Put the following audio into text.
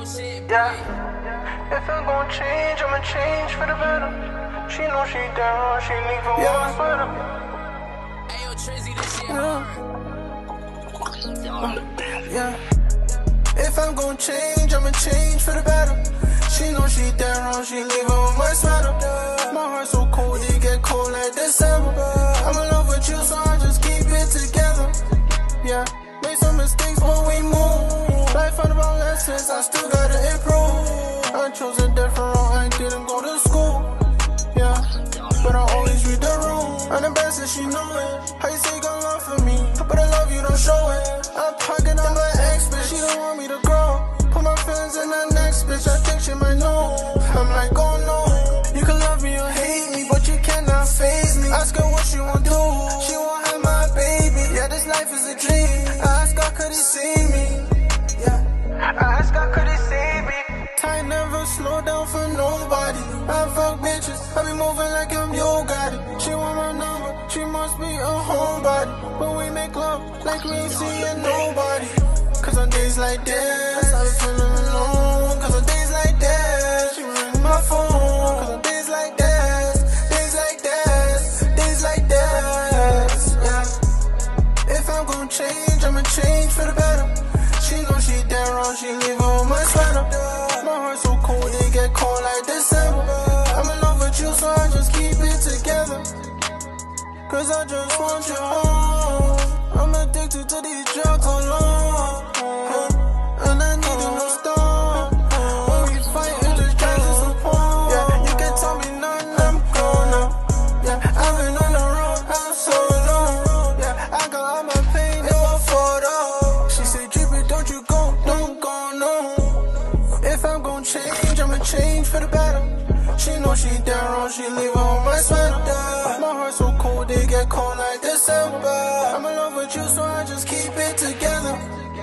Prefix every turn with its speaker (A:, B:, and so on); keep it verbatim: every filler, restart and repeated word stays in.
A: Yeah. If I'm gon' change, I'ma change for the better. She know she down, she leave her yeah. One sweater. Ayo, Trizzy, this shit hard. Yeah. If I'm gon' change, I'ma change for the better. She know she down, she leave her with my sweater. My heart so cold, it get cold like December. I'm in love with you, so I just keep it together. Yeah. Made some mistakes, but we move. Life found about lessons, I still gotta improve. I chose a different road, I didn't go to school. Yeah, but I always read the room. I'm the best and she know it. How you say you got love for me, but I love you don't show it. I'm talking on my ex, bitch, she don't want me to grow. Put my feelings in the next bitch, I think she might know. I'm like, oh no, you can love me or hate me, but you cannot faze me. Ask her what she won't do, she won't have my baby. Yeah, this life is a dream. I ask God, could he see me? Yeah, I ask God, could he see me? Time never slow down for nobody. I fuck bitches, I be moving like I'm yo got it. She want my number, she must be a homebody. But we make love like we ain't seeing nobody. Cause on days like this, I be feeling alone. Cause on days like this, she ring my phone. Cause on days like this, days like this, days like this, yeah. If I'm gon' change, I'ma change for the better. She know she dead wrong, she leave her with my sweater. My heart so cold, it get cold like December. I'm in love with you, so I just keep it together. Cause I just want you home. I'm addicted to these drugs alone. And I need you to stop. When we fight, it just changes the point. Yeah, you can tell me nothing, I'm gone now. Yeah, I've been on the road, I'm so long. Yeah, I got all my pain in my photo. She said, Drippy, don't you go, don't go, no. If I'm gon' change, I'ma change for the better. She know she down wrong, she leave her on my sweater. My heart so cold, it get cold like December. I'm in love with you, so I just keep it together.